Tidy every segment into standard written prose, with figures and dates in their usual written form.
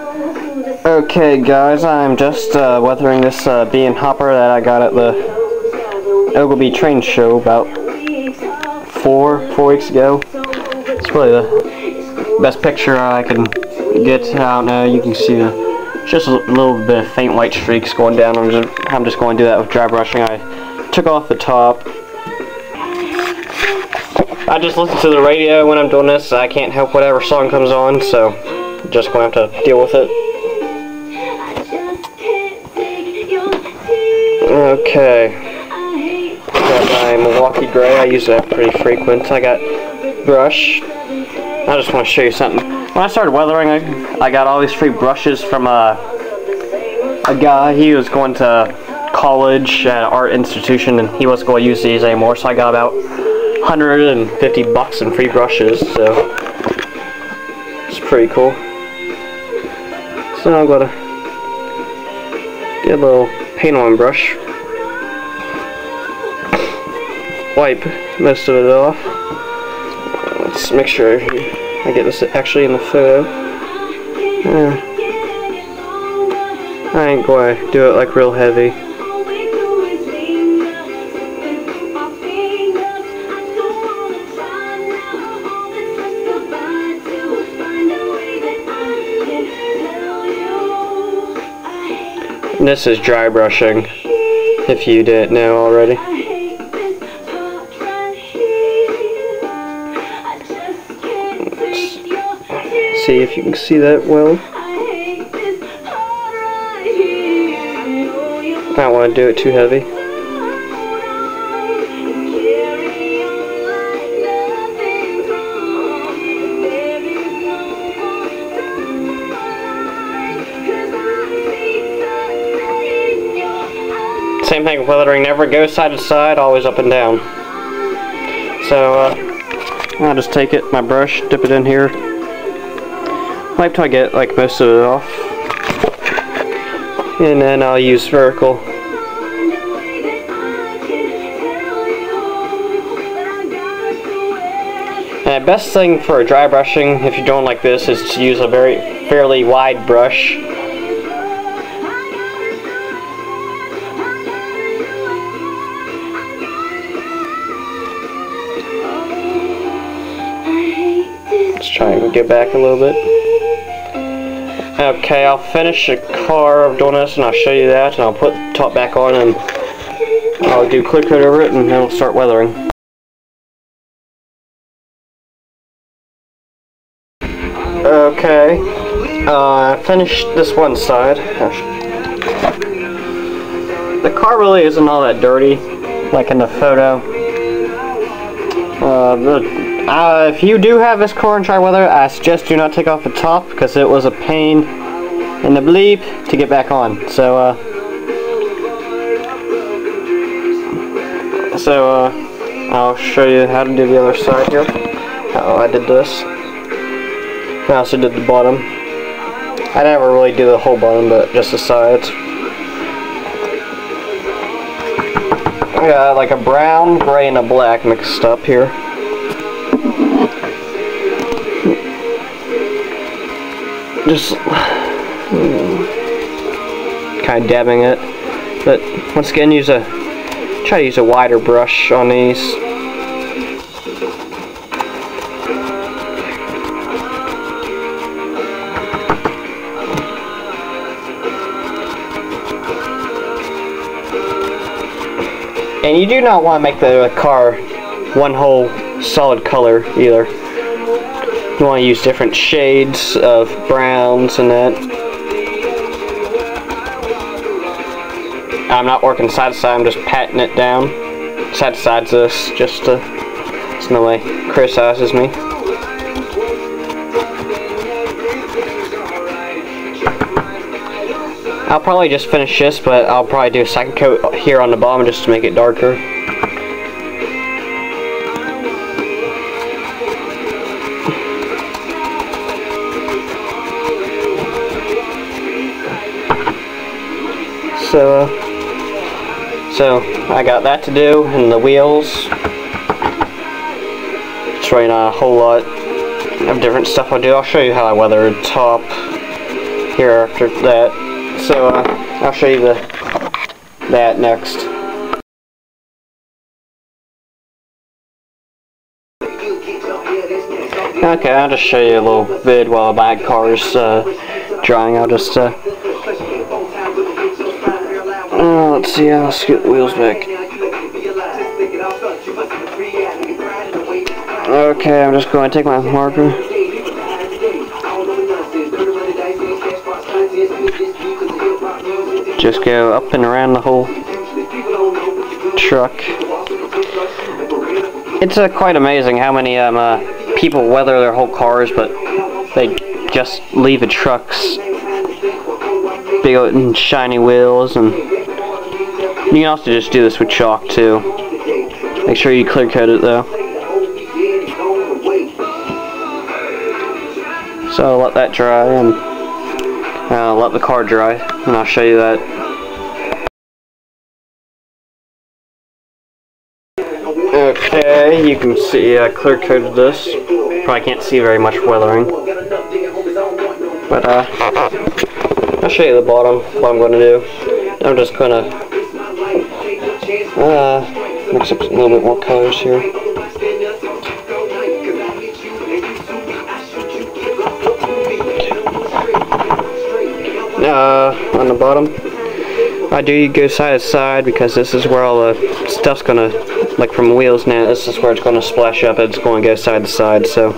Okay guys, I'm just weathering this bean hopper that I got at the Ogilvy train show about four weeks ago. It's probably the best picture I can get. I don't know, you can see just a little bit of faint white streaks going down. I'm just going to do that with dry brushing. I took off the top. I just listen to the radio when I'm doing this. I can't help whatever song comes on, so I'm just going to have to deal with it. Okay, got my Milwaukee Gray. I use that pretty frequent. I got brush. I just want to show you something. When I started weathering, I got all these free brushes from a guy. He was going to college at an art institution, and he wasn't going to use these anymore, so I got about $150 in free brushes, so it's pretty cool. So now I'm going to get a little paint on brush, wipe most of it off. Let's make sure I get this actually in the photo. I ain't going to do it like real heavy. This is dry brushing, if you didn't know already. Let's see if you can see that well. I don't want to do it too heavy. Same thing with weathering, never go side to side, always up and down. So I'll just take it, my brush, dip it in here, wipe till I get like most of it off, and then I'll use vertical. And the best thing for dry brushing, if you're doing like this, is to use a fairly wide brush. Let's try and get back a little bit. Okay, I'll finish the car of doing this and I'll show you that, and I'll put the top back on and I'll do clear coat over it and then we'll start weathering. Okay, I finished this one side. The car really isn't all that dirty like in the photo. If you do have this car and try weather, I suggest do not take off the top because it was a pain in the bleep to get back on. So I'll show you how to do the other side here. Oh, I did this. I also did the bottom. I never really do the whole bottom, but just the sides. I got like a brown, gray, and a black mixed up here. Just kind of dabbing it, but once again try to use a wider brush on these. And you do not want to make the car one whole solid color either. You want to use different shades of browns and that. I'm not working side to side, I'm just patting it down. Side to side's this, just so nobody criticizes me. I'll probably just finish this, but I'll probably do a second coat here on the bottom just to make it darker. So I got that to do, and the wheels. It's really not a whole lot of different stuff I'll do. I'll show you how I weather the top. here after that. So I'll show you that next. Okay, I'll just show you a little vid while my car's drying. I'll just let's see, I'll scoot the wheels back. Okay, I'm just going to take my marker. Just go up and around the whole truck. It's quite amazing how many people weather their whole cars, but they just leave the trucks big and shiny wheels. And you can also just do this with chalk too. Make sure you clear coat it though. So let that dry and let the car dry, and I'll show you that. Okay, you can see I clear coated this. Probably can't see very much weathering, but I'll show you the bottom. What I'm going to do, I'm just going to mix up a little bit more colors here. On the bottom, I do go side to side because this is where all the stuff's gonna, like from wheels now, this is where it's gonna splash up. It's going to go side to side, so.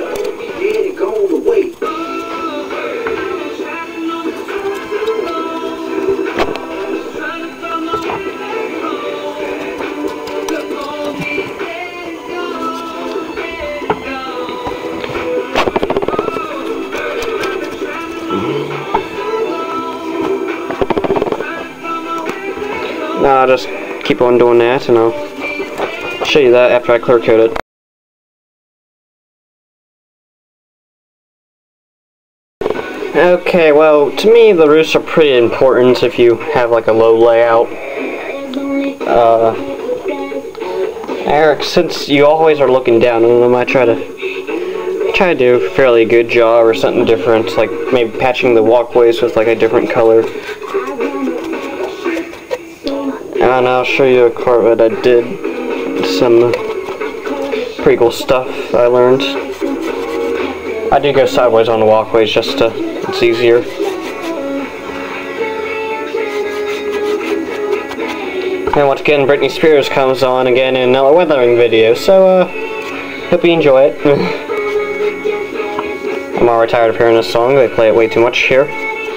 I'll just keep on doing that, and I'll show you that after I clear coat it. Okay, well, to me the roofs are pretty important if you have like a low layout. Eric, since you always are looking down on them, I try to do a fairly good job or something different, like maybe patching the walkways with like a different color. And I'll show you a car that I did, some pretty cool stuff I learned. I do go sideways on the walkways just to, it's easier. And once again, Britney Spears comes on again in another weathering video, so hope you enjoy it. I'm already tired of hearing this song, they play it way too much here.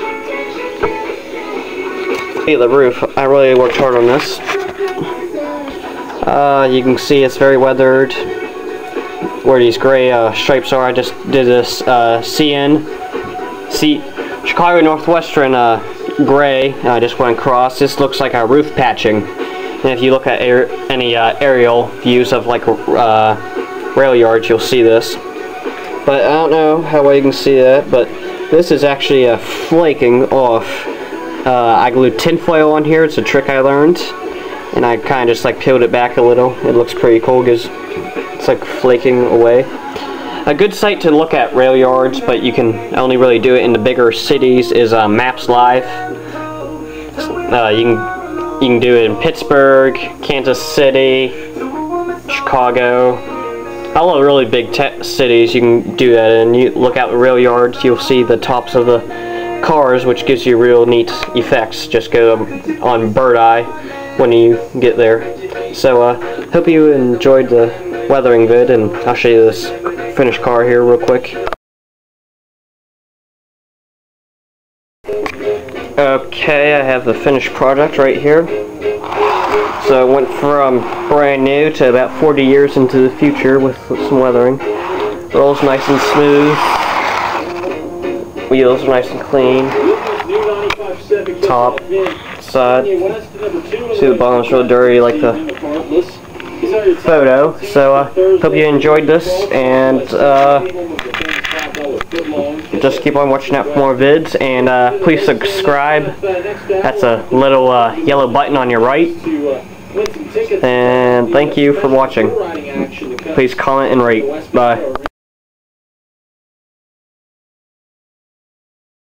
The roof, I really worked hard on this. You can see it's very weathered. Where these gray stripes are, I just did this Chicago Northwestern gray, and I just went across. This looks like a roof patching. And if you look at any aerial views of like rail yards, you'll see this. But I don't know how well you can see that, but this is actually flaking off. I glued tinfoil on here. It's a trick I learned, and I kind of just like peeled it back a little. It looks pretty cool because it's like flaking away. A good site to look at rail yards, but you can only really do it in the bigger cities, is Maps Live. You can do it in Pittsburgh, Kansas City, Chicago. All the really big cities you can do that in. You look out the rail yards, you'll see the tops of the cars, which gives you real neat effects. Just go on bird eye when you get there. So hope you enjoyed the weathering vid, and I'll show you this finished car here real quick. Okay, I have the finished product right here. So it went from brand new to about 40 years into the future with some weathering. Rolls nice and smooth. Wheels are nice and clean. Top, side. See the bottom's real dirty like the photo. So hope you enjoyed this, and just keep on watching out for more vids, and please subscribe. That's a little yellow button on your right. And thank you for watching. Please comment and rate. Bye.